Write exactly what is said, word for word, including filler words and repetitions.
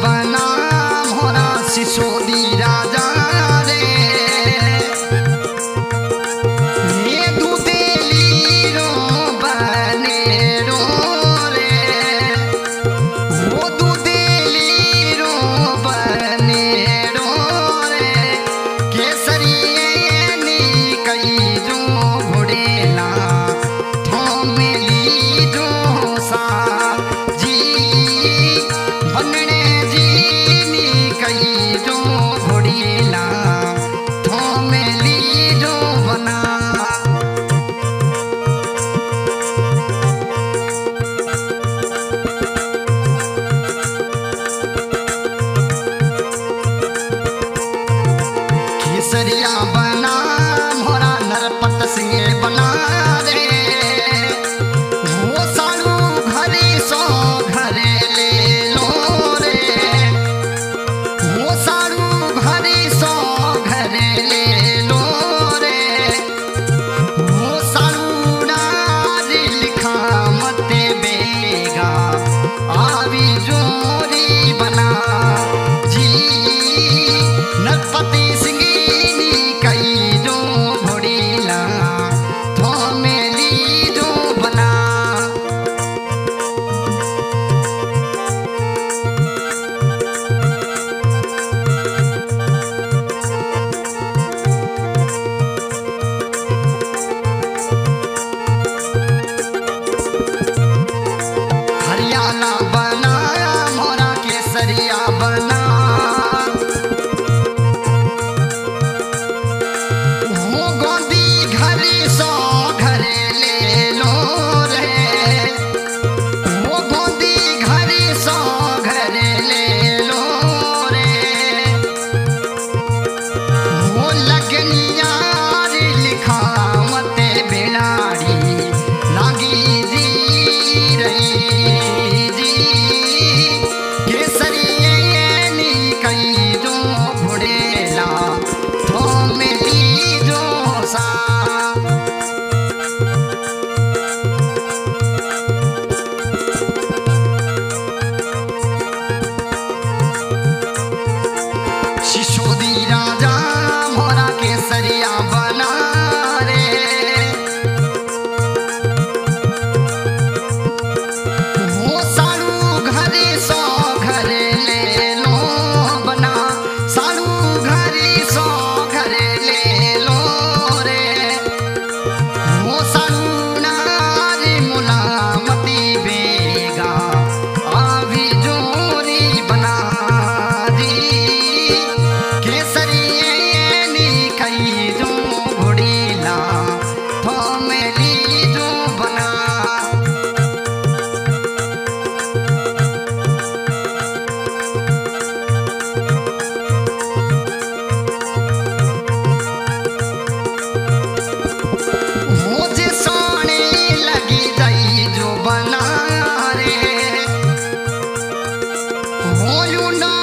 बना मोरा सिसोदी राजा रे ये दूधेली रो बने रो रे वो दूधेली रो बने रो रे केसरिये नी कई जो घोड़ेला थोमेली जो सा जी बनने जी नी कई जो घोड़ेला थोमेली जो बना केसरिया बना मोरा नरपत सिंह बना रे वो साड़ू घरे सो घरे ले लो रे वो साड़ू घरे सो घरे ले लो रे वो साड़ू नारी लिखा मते बेगा आवी जोरी बना जी नरपति सिंह कई जो घोड़ीला थोमेली जो बना हरियाणा बना मोरा केसरिया बना वो गोदी घरे सो घरे ले लो रे वो गोदी घरे सो घरे ले लो रे वो लगनिया रे लिखा मते बेलाड़ी लागी जी रही जी केसरिये नी कई जो घोड़ेला थोमेली जो सा सिसोदी राजा मोरा केसरिया बना रे वो साड़ू घरे सो घरे ले लो बना साड़ू घरे सो घरे ले लो रे वो साड़ू नारी मुलामती बेगा आवी जोरी बना दी केसरिये नी कई जो घोड़ीला थोमेली जो बना मुझे सोने लगी जाई जो बना रे हो यू ना